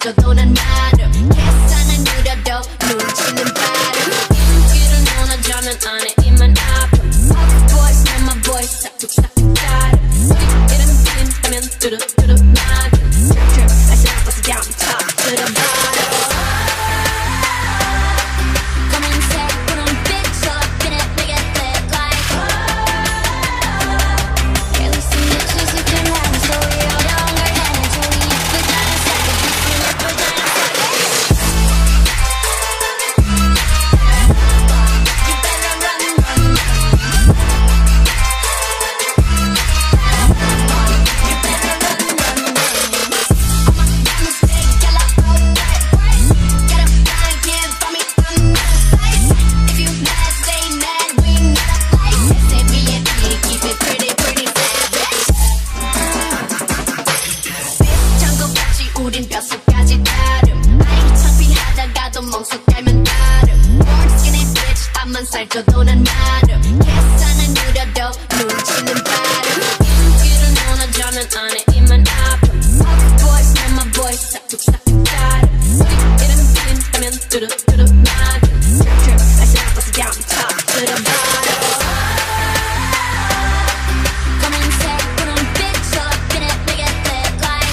살쪄도 난 마름 계산은 느려도 눈치는 빠름 인기를 논하자면 안에 입만 아픔 All boys know my voice 싹둑싹둑 다름 이름 빈다면 뚜루뚜루 나금 Trip trip I should bust it down top to the bottom 검은색 분홍빛 저렇게 내게 lit like Yeah we see the cheese you can have so we 어려운 걸 해내줘 이 예쁘다는 사기 이 예쁘다는 우린 뼛속까지 다름 아이 창피하다가도 멍석 깔면 다름 Born skinny bitch 앞만 살쪄도 난 마름 계산은 느려도 눈치는 빠름 인기를 논하자면 안에 입만 아픔 All boys know my voice 싹둑싹둑 다름 이름 빈다면 뚜루뚜루 나금 Trip trip I should bust it down top to the bottom 검은색 분홍빛 저렇게 내게 lit like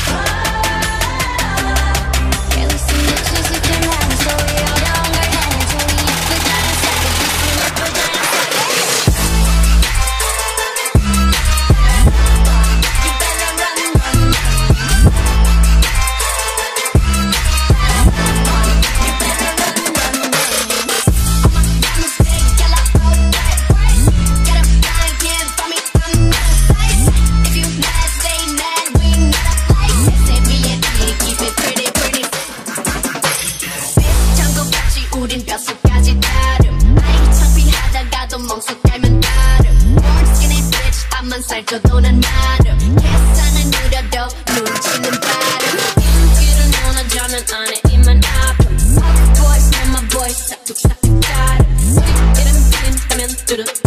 우린 뼛속까지 다름 아이 창피하다가도 멍석 깔면 다름 Born skinny bitch 앞만 살쪄도 난 마름 계산은 느려도 눈치는 빠름 인기를 논하자면 안에 입만 아픔 All boys know my voice 싹둑싹둑 다름 이름 빈다면 뚜루